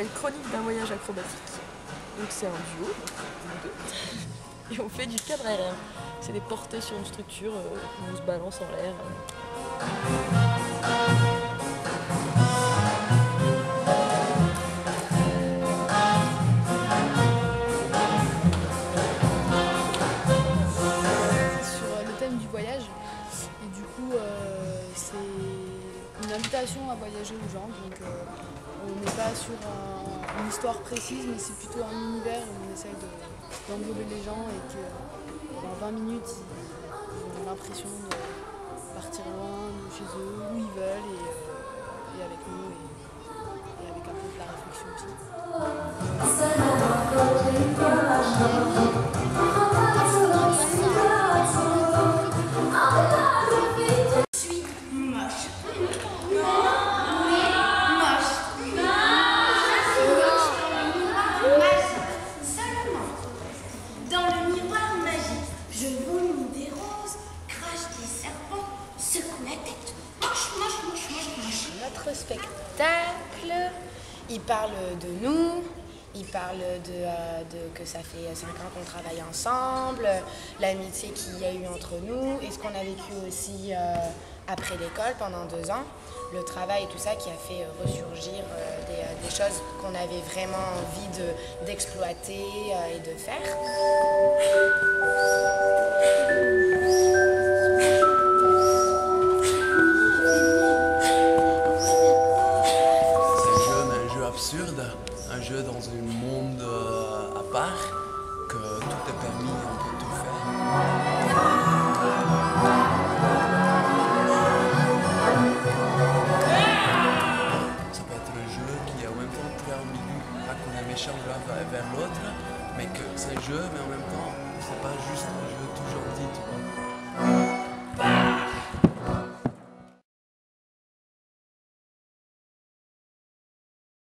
s'appelle Chronique d'un voyage acrobatique. Donc c'est un duo, nous deux. Et on fait du cadre aérien. C'est des portées sur une structure où on se balance en l'air. Sur le thème du voyage. Et du coup, c'est une invitation à voyager aux gens. Donc on n'est pas sur une histoire précise, mais c'est plutôt un univers où on essaye d'englober les gens et que dans 20 minutes, ils ont l'impression de partir loin de chez eux, où ils veulent, et avec nous, et avec un peu de la réflexion aussi. Notre spectacle, il parle de nous, il parle de que ça fait 5 ans qu'on travaille ensemble, l'amitié qu'il y a eu entre nous et ce qu'on a vécu aussi après l'école pendant 2 ans, le travail et tout ça qui a fait ressurgir des choses qu'on avait vraiment envie d'exploiter et de faire. Absurde, un jeu dans un monde à part, que tout est permis, on peut tout faire. Ça peut être un jeu qui est en même temps très ambigu, pas qu'on est méchant l'un vers l'autre, mais que c'est un jeu, mais en même temps, c'est pas juste un jeu tout gentil, tu vois.